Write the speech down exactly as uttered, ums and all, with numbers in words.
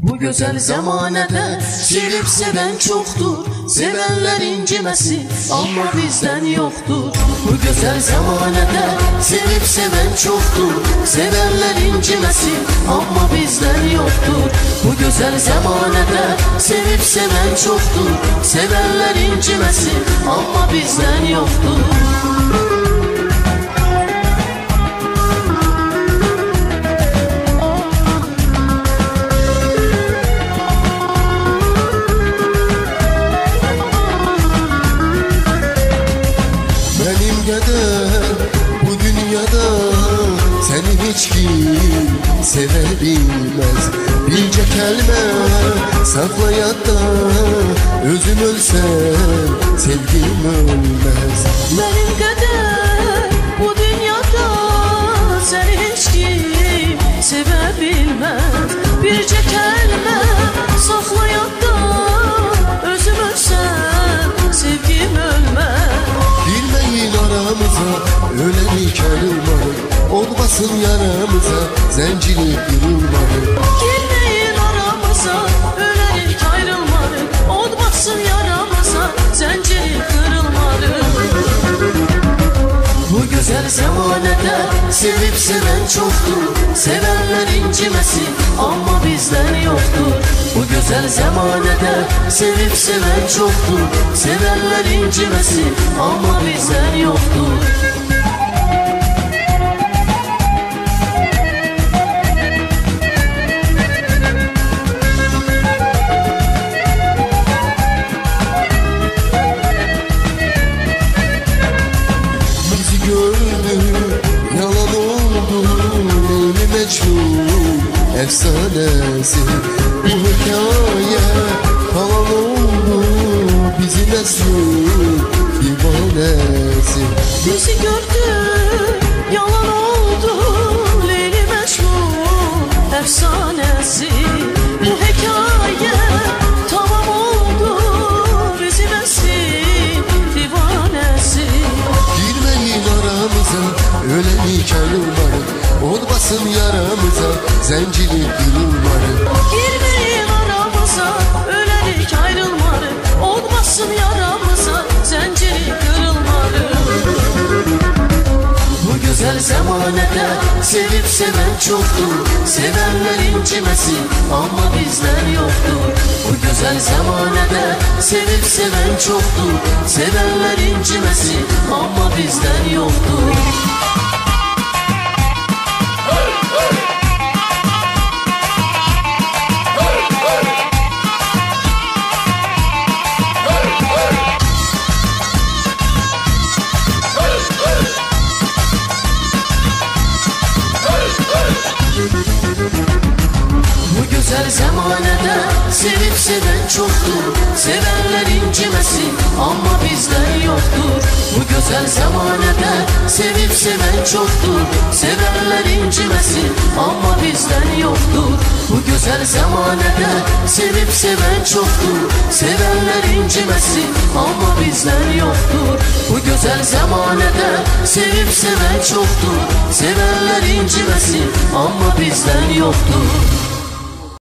Bu güzel zamanede sevip seven çoktur, sevenler incimesin ama bizden yoktur. Bu güzel zamanede sevip seven çoktur, sevenler incimesin ama bizden yoktur. Bu güzel zamanede sevip seven çoktur, sevenler incimesin ama bizden yoktur. Bu dünyada seni hiç kim sevebilmez. Bilce kelime saklayat da özüm ölsem sevgim ölmez. Benim kadar bu dünyada seni hiç kim sevebilmez. Birce kelime saklayat da özüm ölsem sevgim ölmez. Girmeyin aramıza ölen ilk ayrılmadık, olmasın yaramıza zencili kırılmadık. Girmeyin aramıza ölen ilk ayrılmadık, olmasın yaramıza zencili kırılmadık. Bu güzel zamanede sevip seven çoktur, sevenler incimesin ama bizden yoktur. Bu güzel zamanede sevip seven çoktur, sevenler incimesin ama bizden yoktur. Bizi gördü, yalan oldu, Leyli Mecnun efsanesi. Bu hikaye kalan oldu, bizi neslin divanesi. Bizi gördü, yalan oldu, Leyli Mecnun efsanesi. Bu hikaye tamam oldu, bizi neslin divanesi. Girmeyin aramıza ölen ilk ayrılmadık, olmasın yaramıza zencili kırılmadık. Girmeyin aramıza ölen ilk ayrılmadık, olmasın yaramıza zencili kırılmadık. Bu güzel zamanede sevip seven çoktur, sevenler incimesin ama bizden yoktur. Bu güzel zamanede sevip seven çoktur, sevenler incimesin ama bizden yoktur. Bu güzel zamanede sevip seven çoktur, sevenler incimesin ama bizden yoktur. Bu güzel zamanede sevip seven çoktur, sevenler incimesin ama bizden yoktur. Bu güzel zamanede sevip seven çoktur, sevenler incimesin ama bizden yoktur. Bu güzel zamanede sevip seven çoktur, sevenler incimesin ama bizden yoktur.